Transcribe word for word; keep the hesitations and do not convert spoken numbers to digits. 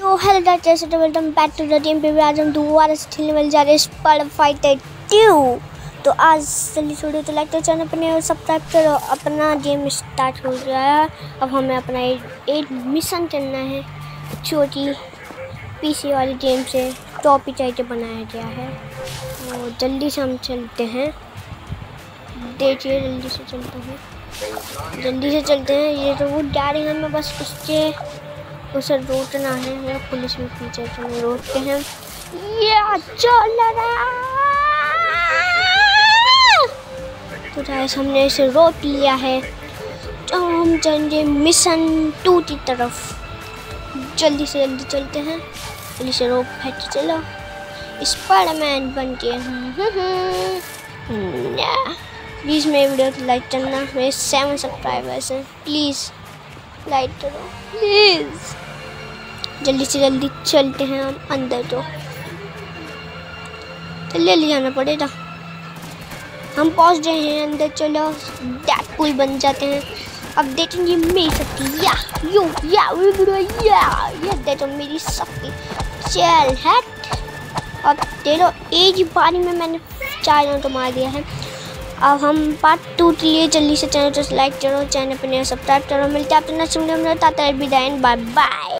तो hello guys, welcome back to the game पे। आज हम दोबारा से खेलने वाले जा रहे हैं स्पर्ड फाइटर टू। तो आज जल्दी छोड़ो तो लाइक तो चैनल अपने और सब्सक्राइब करो। अपना गेम स्टार्ट हो गया है। अब हमें अपना एक मिशन करना है। छोटी पीसी वाली गेम से टॉपी टाइप बनाया गया है। तो जल्दी से हम चलते हैं। देखिए जल्दी से चलते हैं जल्दी से चलते हैं ये तो वो जा रही है, हमें बस उसके उसे रोकना है। या पुलिस में पीछे तो हमें रोकते हैं। ये चल रहा तो गाइस हमने इसे रोक लिया है। तो हम जाएंगे मिशन टू की तरफ। जल्दी से जल्दी चलते हैं। जल्दी से रोक फैट चलो स्पाइडरमैन बन के। प्लीज़ मेरे वीडियो को लाइक करना। मेरे सेवन सब्सक्राइबर्स हैं, प्लीज़ लाइक करो प्लीज़। जल्दी से जल्दी चलते हैं हम अंदर। तो जल्दी ले जाना पड़ेगा। हम पहुंच गए हैं अंदर। चलो डेडपूल बन जाते हैं। अब देखेंगे मेरी शक्ति। या यो या या ये देखो मेरी शक्ति। चल हट। अब देखो एक ही बारी में मैंने चार जन को मार दिया है। अब हम पार्ट टू के लिए जल्दी से चैनल को लाइक करो, चैनल पर सब्सक्राइब करो। मिलते हैं आपसे नेक्स्ट वीडियो में। Bye bye.